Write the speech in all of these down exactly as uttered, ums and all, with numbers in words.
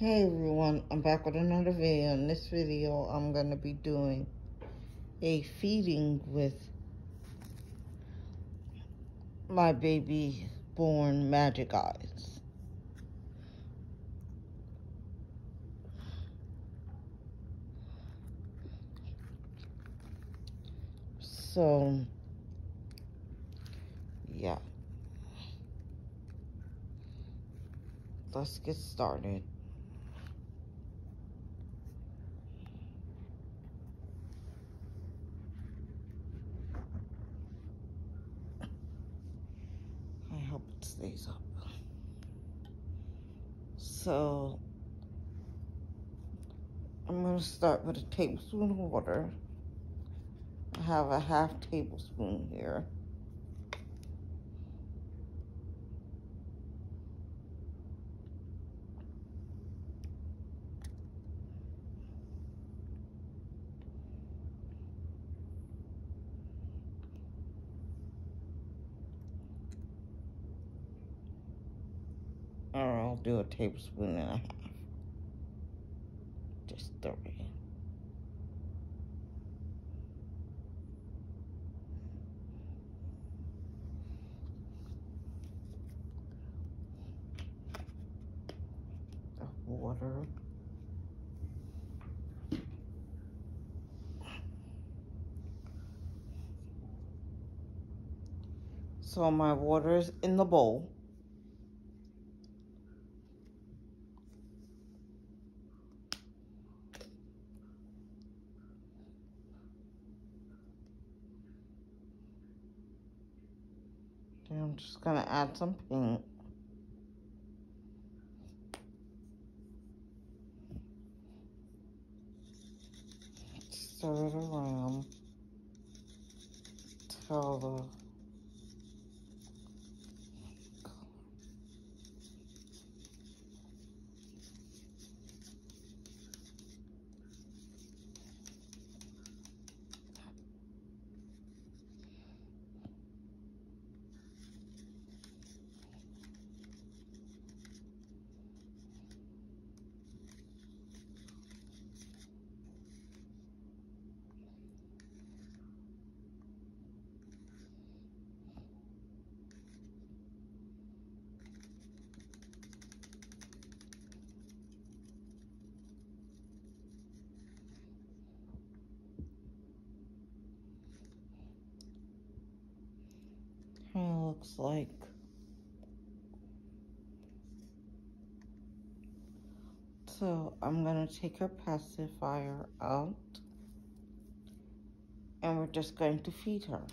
Hey everyone, I'm back with another video. In this video, I'm going to be doing a feeding with my baby born magic eyes. So, yeah. Let's get started. I hope it stays up. So, I'm going to start with a tablespoon of water. I have a half tablespoon here. Or I'll do a tablespoon and a half. Just three. The water. So my water is in the bowl. Then I'm just gonna add some paint. Stir it around till the kind of looks like. So I'm gonna take her pacifier out and we're just going to feed her.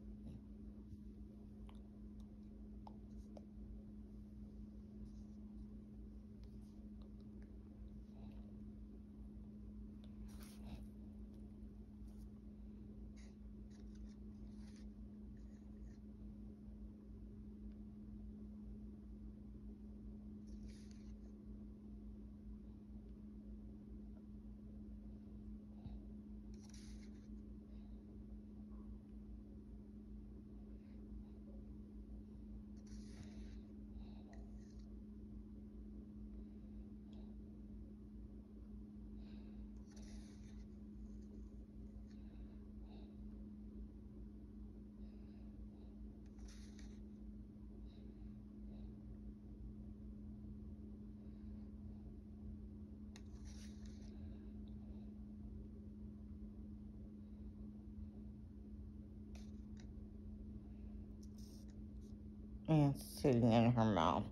And sitting in her mouth.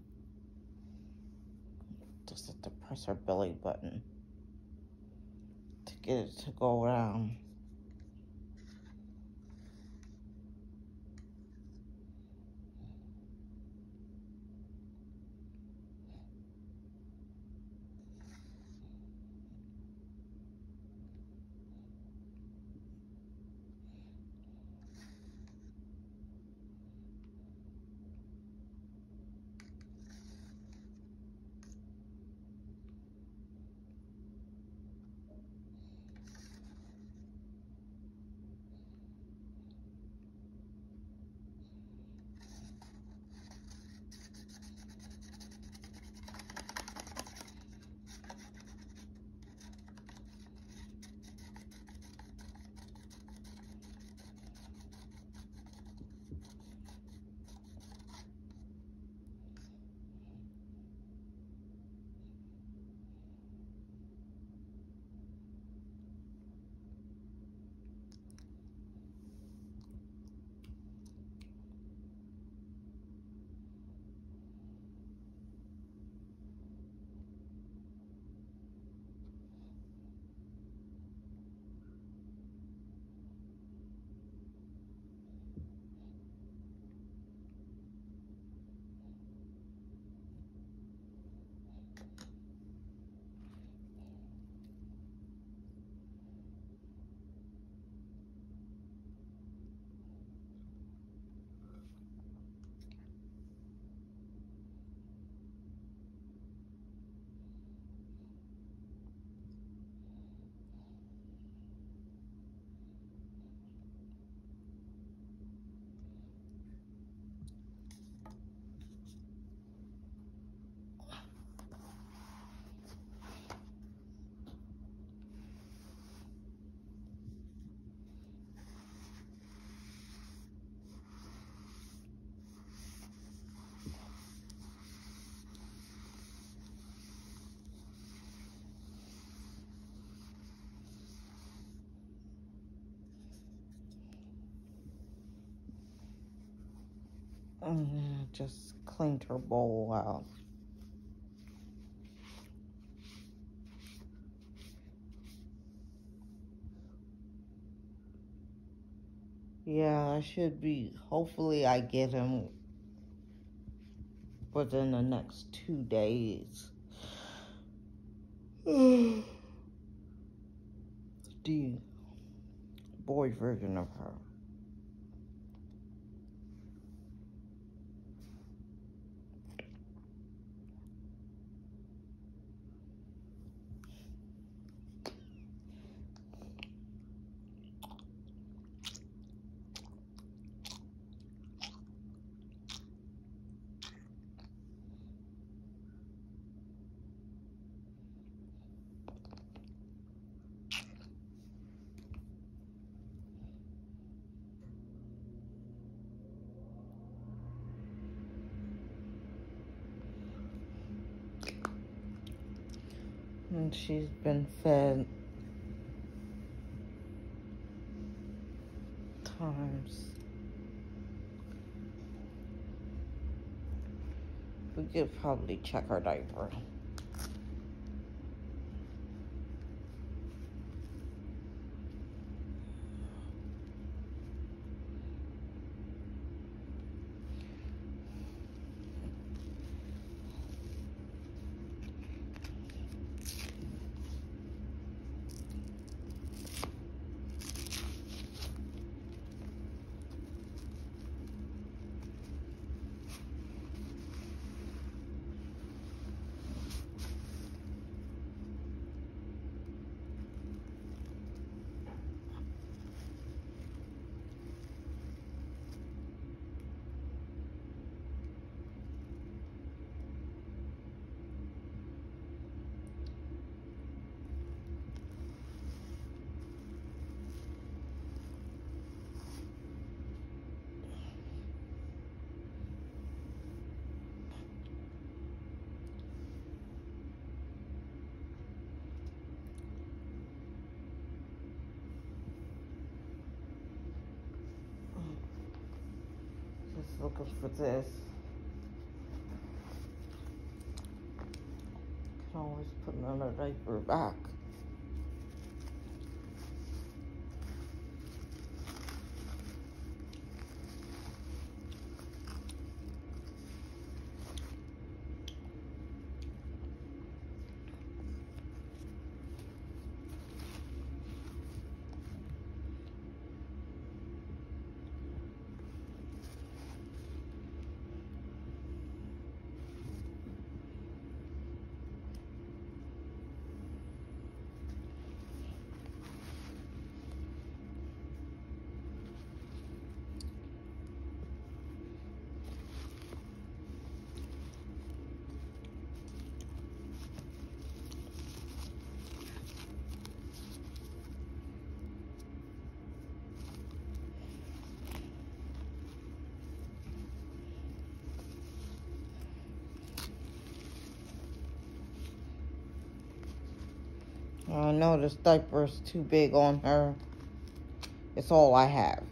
Just have to press her belly button to get it to go around. Mm, just cleaned her bowl out. Yeah, I should be. Hopefully, I get him within the next two days. The boy version of her. And she's been fed times. We could probably check her diaper. Just looking for this. Can always put another diaper back. I know this diaper is too big on her. It's all I have.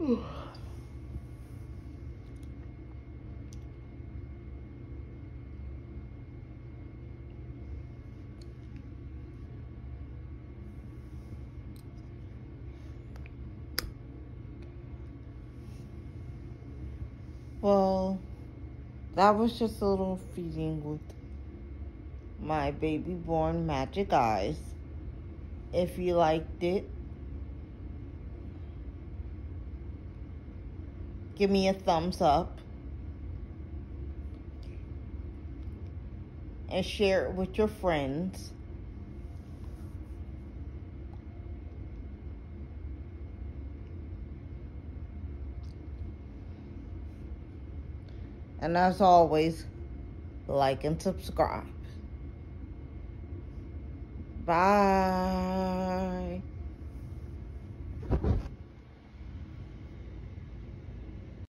Well, that was just a little feeding with my baby born magic eyes. If you liked it, give me a thumbs up and share it with your friends. And as always, like and subscribe. Bye.